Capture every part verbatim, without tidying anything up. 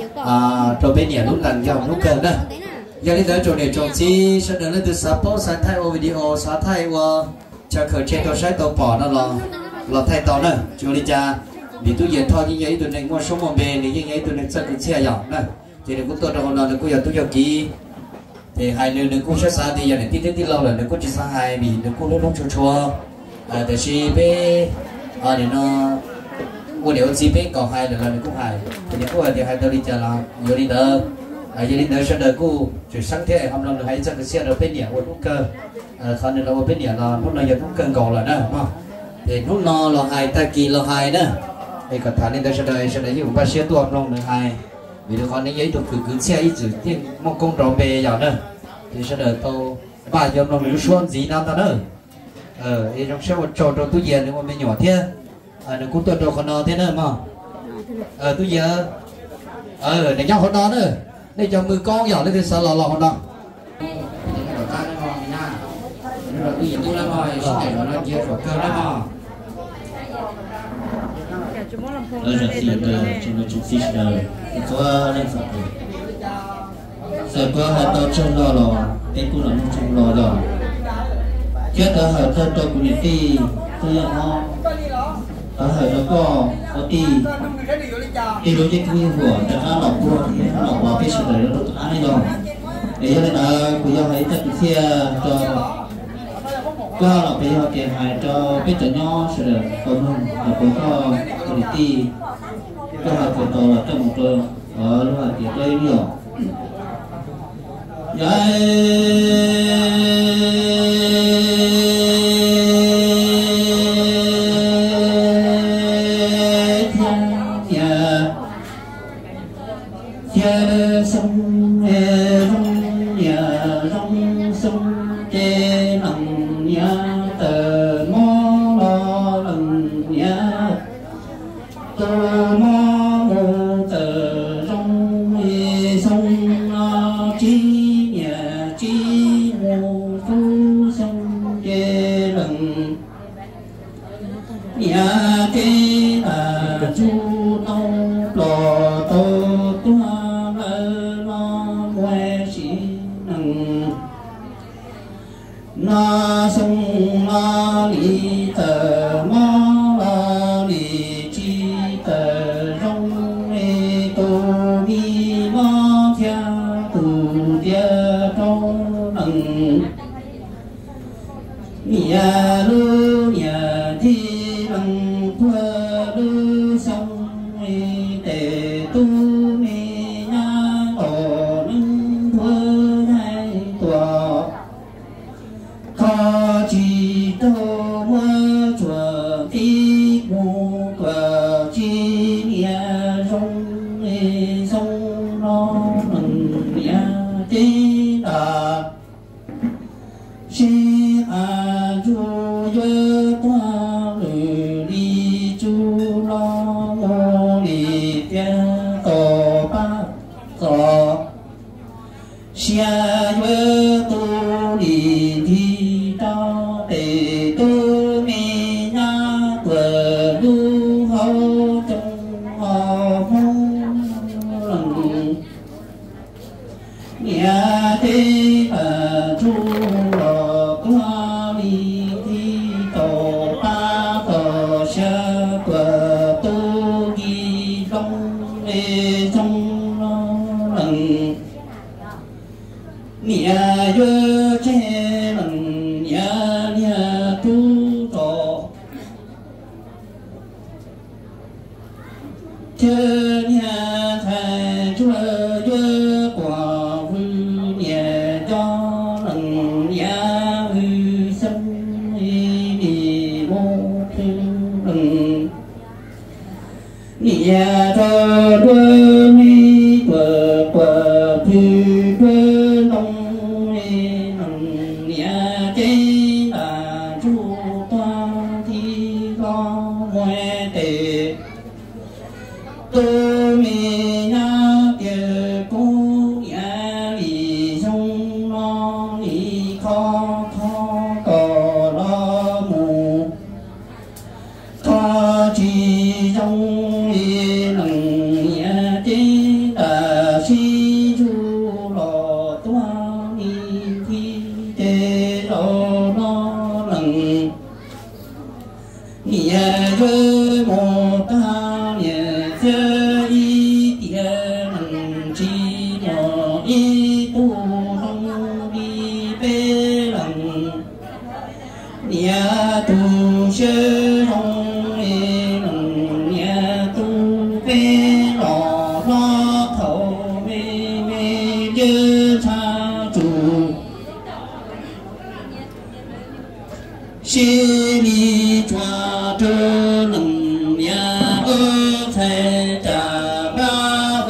à rồi bên nhà lúc lần dòng lúc cần đó giờ đi tới chỗ này trồng chi sẽ được lên từ sáu post sáu thay ô video sáu thay qua cho khởi trên tôi sẽ tôi bỏ nó là là thay tao nữa chú đi cha vì tôi giờ thôi như vậy tôi này mua số một bề thì như vậy tôi này sẽ cứ xe dòng nè thì được cũng tôi đâu là được cũng giờ tôi giờ kỹ thì hai nơi được cũng sẽ xa thì giờ này tí tí tí lâu là được cũng chỉ xa hai vì được cũng lúc lúc chua chua à để chỉ bé à để nó mua điều chỉ bé còn hai là được cũng hai thì được cũng thì hai tôi đi chờ là giờ đi đỡ à giờ đi đỡ sẽ đỡ cũng chỉ sáng thế hôm nay được hai chiếc xe được bên nhà của lúc cơ à còn được đâu bên nhà là lúc này giờ cũng cần còn là nữa mà thì lúc nó là hai ta kỳ là hai nữa thì còn thằng nên ta sẽ đợi sẽ đợi những ba xe tuột lòng được hai vì được con ấy giấy được cứ cứ xe ít chữ tiền mong công trò về giờ nữa thì sẽ đợi tôi ba giờ lòng được xuân gì nào ta nữa ờ thì trong xe một trò trò túi tiền nếu mà mình nhỏ thế à được cũng tuột trò con nó thế nữa mà ờ túi giờ ờ để nhau con nó nữa để cho mười con nhỏ lên thì sao lò lò con nó rồi bây giờ tôi làm rồi sau này nó làm gì phải cơ đó ở giờ thì là chúng nó chụp fish là có lên phật rồi có hai tao chân lò lò cái cũng là một chân lò lò chết ở hai tao tao cũng đi tôi là ho ở hai đó có có đi đi đối với quy của cho nó lọc cua thì nó lọc vào cái sự đấy nó tụt ăn rồi để cho nên là của do thấy thật xe cho có là bây giờ tiền hại cho biết cho nhau sẽ được còn hơn là cũng có quality có là của tôi là trong một tôi ở lúc là tiền đây nhiều vậy thiên nhà thiên sông rong nhà rong sông trên lòng nhà tờ mò lo lần nhà tờ mò mồ tờ rong sông chi nhà chi mồ phu sông trên lần nhà trên là chu nông lò tô tua lo quê chỉ nằng na sông la li tờ ma la li chi tờ rong e tô mi ma thia tu dia trong nằng nhà lư nhà thi bằng thua lư sông e tề tu mi nha tổ nâng thua hai tòa kho chỉ tô mơ chùa tí mù quả chi nhà rong e sông nó nâng nhà tí đà si a chu yơ toa lư li chu lo mô li tia tổ ba tổ xia yơ tu li thi ta tề tu mi nha quờ lu hậu trong họ mong lần nhà thế mà chu lò qua li thi tổ ba tổ xa quờ tu ghi long lê trong nó lần nhà dơ che lần nhà nhà tu tổ chơ nhà thầy chúa dơ quả vư nhà cho lần nhà hư sông đi mô thư lần nhà cho đôi mi quả quả thư đôi lòng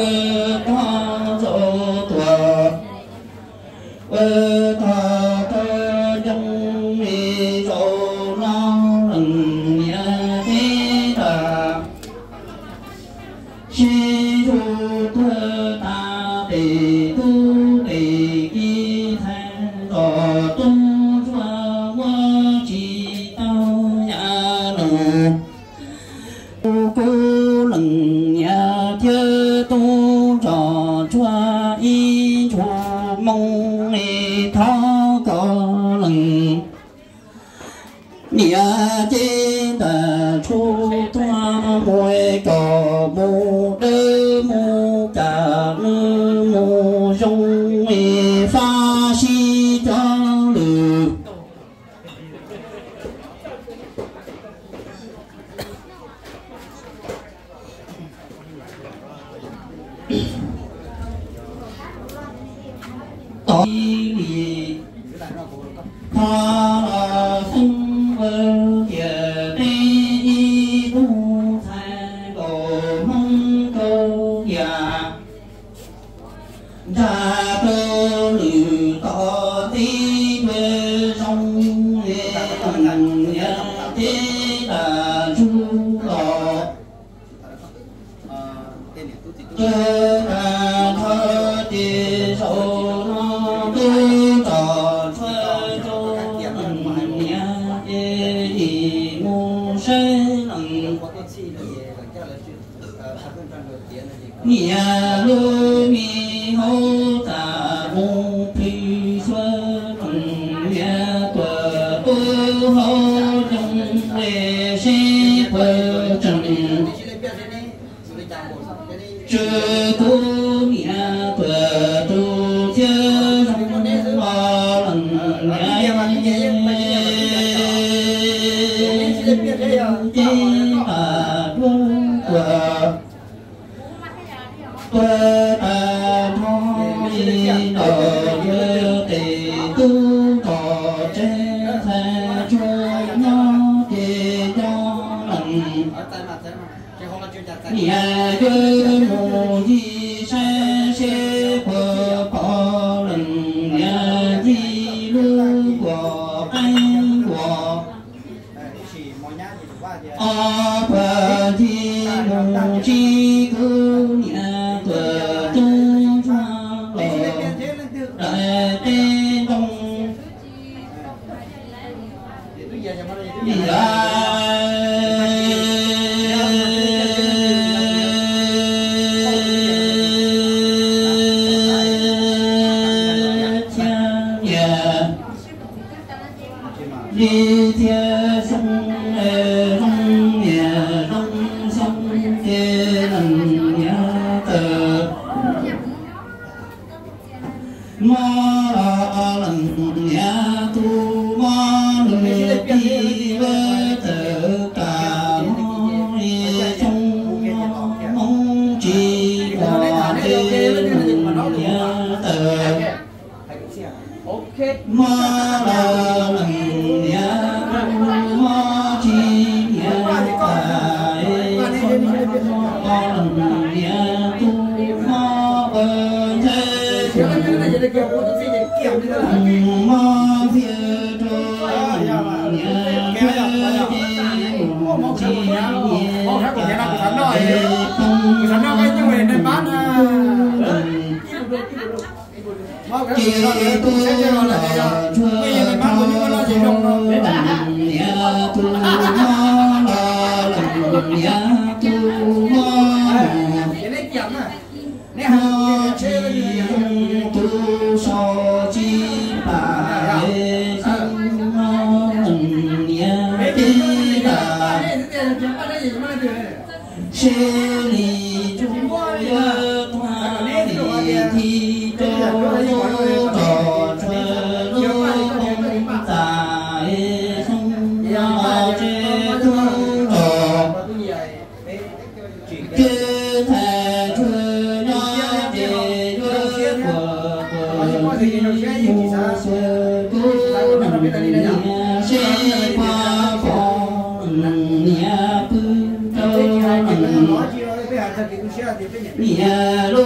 nhà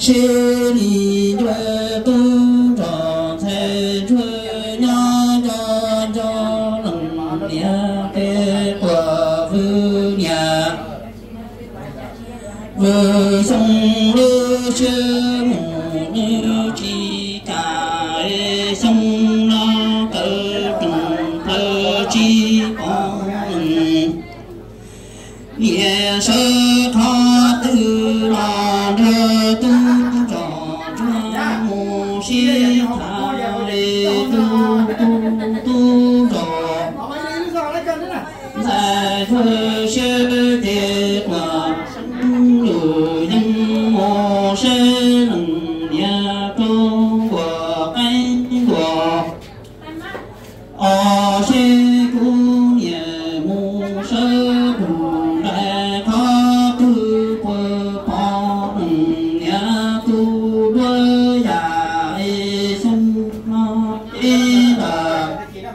lý chúa tu trò thế chúa nhớ cho cho lòng nhà tê của vư nhà vư sông lưu chưa mù như chi cả sông nó cơ trùng cơ chi con nghĩa sơ tho tư là thơ tu trò cho mù si thảo lê tu tu tu trò giải thơ sơ đề quả người nhân mô sơ lần nhà tu của anh của ở sơ cu nhà mù sơ cùng đại khó tư quơ bỏ nhà tu đôi dài sông nó ý là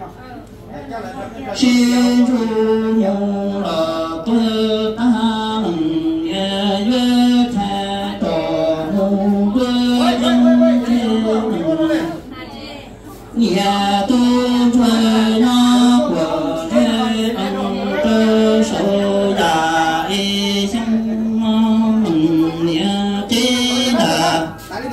xin chu nhung là tư ta nhà duyên thà tổ mù đôi dân thiên nhà tu thuê nó của thế anh tư sổ dài sông nhà chế đà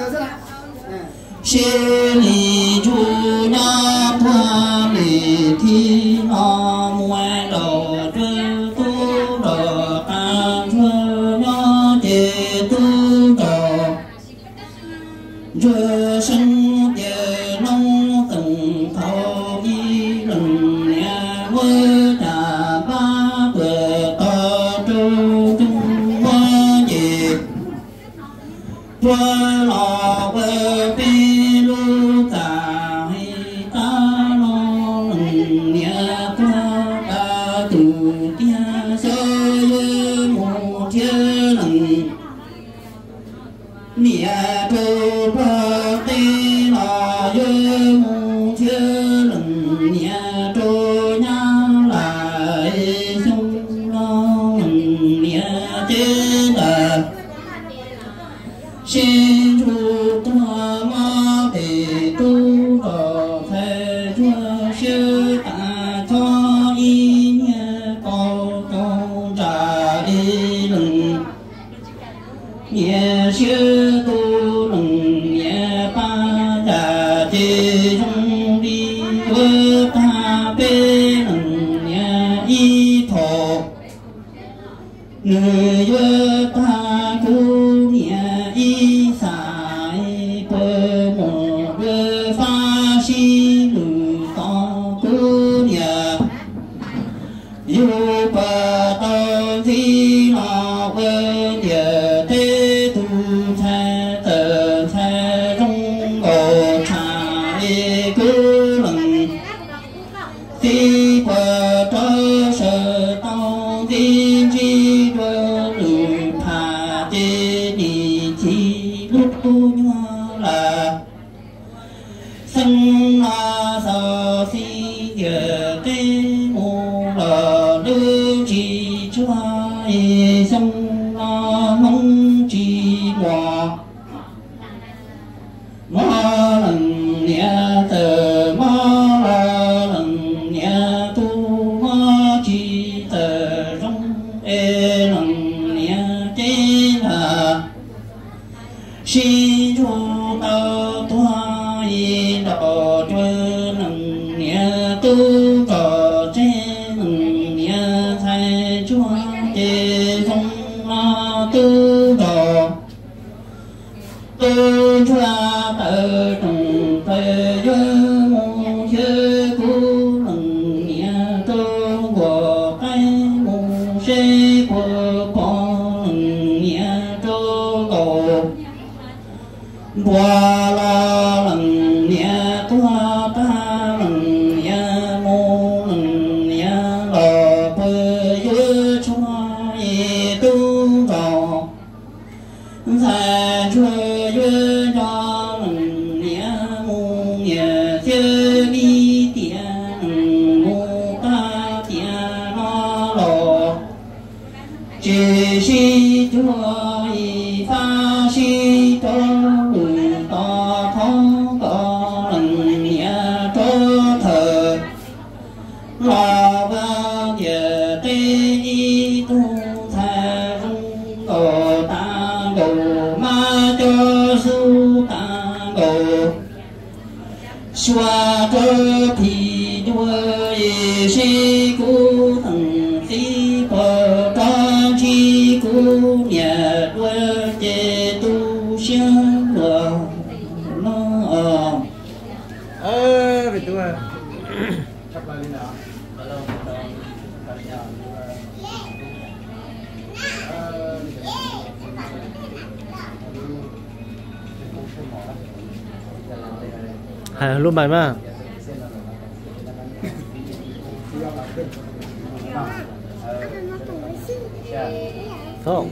xin lý chu nó qua lì thi nó mua đồ trơ tu đồ ta thuê nó chế tu đồ rơ sân địa nông từng thâu y lần nhà mơ trà ba tuệ to trô trung mơ gì quơ lò quơ bi lu cả hay ta lo lần nhà qua ta từ tia sơ yơ mù thiên lần nhà trô ba tê là yơ mù thiên lần nhà trô nhá lại sông lo lần nhà chế đà xin chu ta ma đề tu đò thề chúa sư ta cho y nhà câu câu trà đi lần nhà sư tu lần nhà ba già chê trong đi vơ ta bê lần nhà y thọ người vơ ta tu nhà y xài bơ mồ vơ pha si lử to tu nhà yêu bà tao thi lo vơ nhờ thế tu tha tờ tha trong ngộ trà đi cứ lần thi qua trơ sơ tao thi chi vơ lử thà tê đi chi lúc tu nhua là sân la sơ si giờ tê mù lờ lưu chi chúa sông la mong chi hòa ma lần nhà tờ ma lần nhà tu ma chi tờ rong e lần nhà chế là si chúa tao toa y đạo chúa lần nhà tu cờ chế lần nhà thầy chúa chế không lo tu đồ tu chúa tờ trùng tờ dơ mù dơ cú lần nhà tu của cái mù xê của con lần nhà tu đồ qua la lần nhà tua ta lần nhà mô lần nhà lò bơ dơ chua y tu vào thà chua dơ cho lần nhà mô nhà chơ đi tiền mô ta tiền nó lò chỉ si chua y pha si cho su ta go xóa cơ thì đuôi si cú thằng si bờ con chi cú nhà đuôi chê tu xiang đùa nó ơ bị đuôi hả luôn bài mà không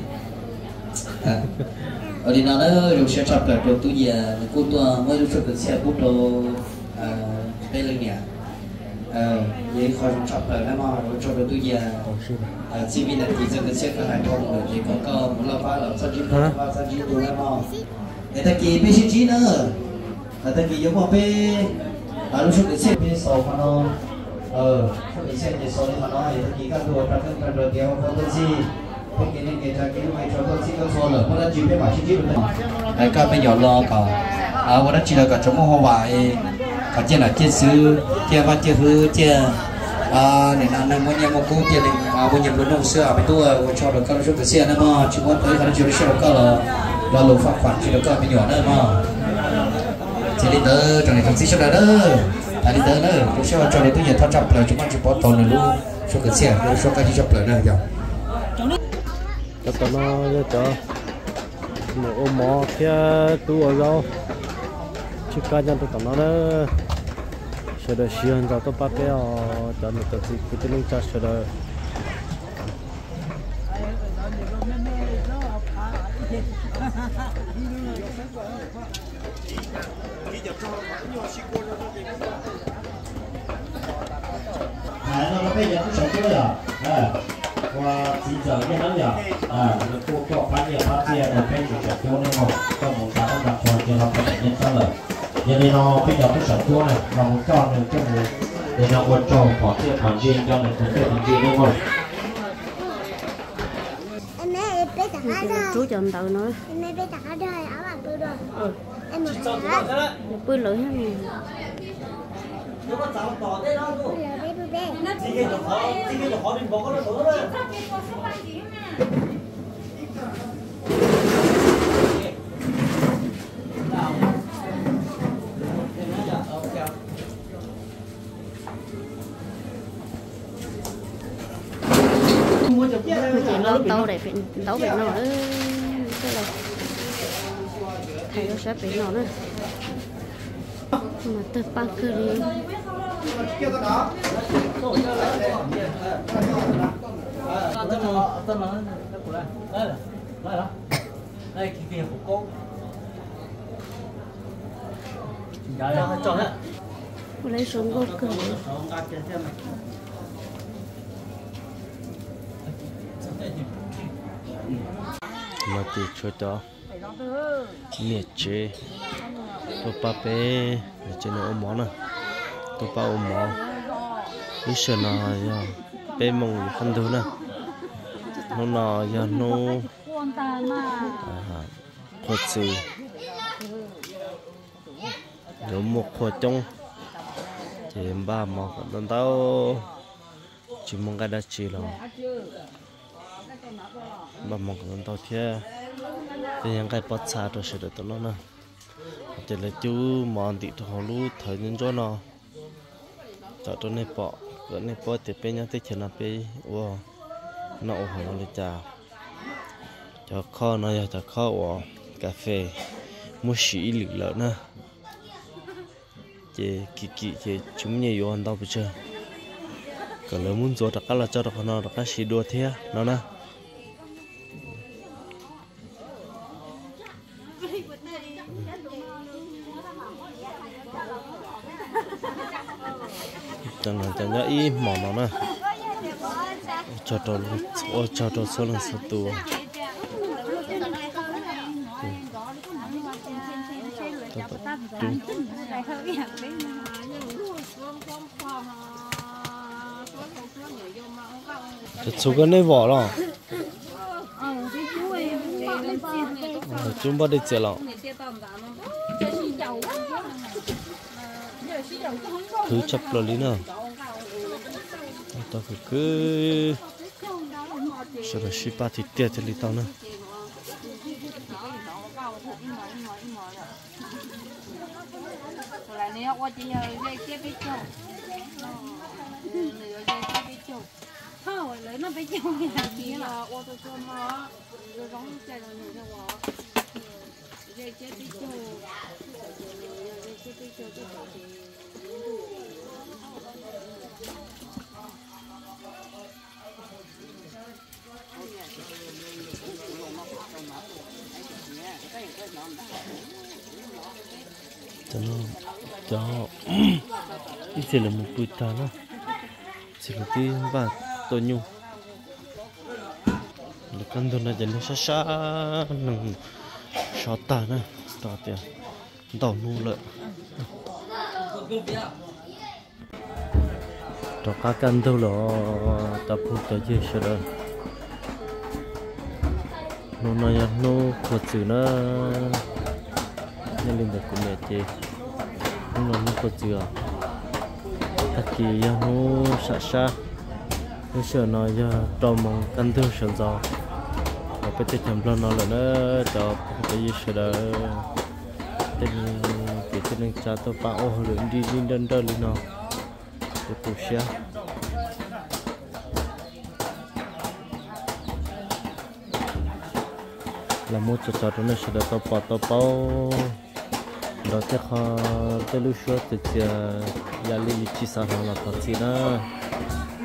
ở đi nào đó rồi sẽ chập lại rồi tôi giờ cô tôi mới được được xe bút đồ đây lên nhà vậy khỏi chập lại nó mà rồi cho rồi tôi giờ chỉ vì là chỉ cho cái xe cái hải thông rồi thì có có muốn là phá là sao chỉ là phá sao chỉ đồ nó mà để ta kỳ bê xin chí nữa là ta kỳ giống mà bê à lúc trước cái xe bê sầu mà nó ờ cái xe thì sầu mà nó thì ta kỳ các đồ các cái đồ kéo có cái gì cái này cái cái này cho tôi xin cái số là nó chỉ biết bảo chi tiết được đấy các bây giờ lo cả à tôi đã chỉ là cả trong hoa vải cả trên là trên xứ trên văn trên hư trên à này là năm mươi năm một cú trên này à bây giờ luôn nông sữa bây tôi cho được các số cái xe nữa mà chỉ muốn tới khả năng chịu được xe được là là lục phát khoản chỉ được các bây giờ nữa mà chỉ đi tới trong này không xí cho đó à đi tới nữa tôi sẽ cho đến tôi giờ thao chập là chúng ta chỉ bỏ tồn là luôn số cái xe số cái gì chập lại đây rồi cho tao nó cho cho một ôm mỏ kia tu ở đâu chỉ cá nhân tụi nó đó sẽ được xuyên cho tụi bác cái cho nó tự cái tên cha sẽ được à nó bây giờ cũng sống chưa rồi à qua chín giờ cái nó giờ à nó cô cho bán nhiều bán tiền rồi bây giờ sẽ cho nên một trong một tháng nó đặt rồi cho nó phải nhận ra lời giờ nên nó bây giờ cũng sống chưa này nó muốn cho nên cái một để nó quan trọng có tiền hoàn riêng cho nên cũng tiền hoàn riêng đúng không chú chọn tự nữa em bé tả đây áo bạn tôi rồi ừ. Em một cái bơi lưỡi hết mình nó có cháu tỏ thế đó luôn bé bé bé chỉ cái đồ khó chỉ cái đồ khó đừng bỏ cái đồ đó chị lâu tàu để phải tàu phải nó nữa cái này thầy nó sẽ phải nó nữa mà từ ba cơ đi lấy xuống vô cửa mà chỉ cho cho miệt chế tôi ba bé trên nó ôm món nè tôi ba ôm món cái sườn nó giờ bé mông không thứ nè nó nó giờ nó khóa gì nếu một khóa trong thì em ba mà còn tao chỉ mong cái đã chỉ là mà mong còn tao kia thì những cái bắt xa rồi sẽ được tao nó nè chỉ là chú mòn thì thằng lú thời nhân cho nó cho tôi này bỏ cái này bỏ thì bên nhau thì chỉ là bên wow nó ổn nó lấy chào cho kho nó giờ cho kho wow cà phê mua xí lử lợn nè chị kỳ kỳ chị chúng nhiều vô ăn tao bây giờ còn nếu muốn做đặc là cho đặc nó đặc xí đua thế nó nè chẳng hạn chẳng nhớ ý mỏ nó nè cho cho cho cho cho số lần số tu thật số cái này vỏ rồi chúng bắt đi chơi lọ thứ chập lò lý nào tao phải cứ sau đó ship ba thì tiệt thì tao nữa thôi lấy nó phải chồng cái thằng kia là ô tô cho nó rồi đóng chạy rồi nữa cho họ dây chết đi chơi dây chết đi chơi cái gì cho nó cho ít thì là một bụi ta nó chỉ là tí và tôi nhung là căn tôi là chỉ là xa xa nằm xóa ta nè xóa tiền tàu nu lợi cho các căn tôi là tập hợp tới chơi sao đó nó nói nó vật sự nó nhân linh được cũng mệt chơi nó nó vật sự à thật kỳ nó xa xa nó sợ nói cho trò mong căn thương sợ gió và bây giờ chấm lo nó là nó cho cái gì sợ đó tên cái tên cha tôi bảo hồi lượng đi đi đơn đơn lên nó để phụ xe là một chỗ chỗ đó nó sẽ được bảo tao bảo đó thì họ tới lúc xưa thì giờ gia đình chỉ sao là có gì đó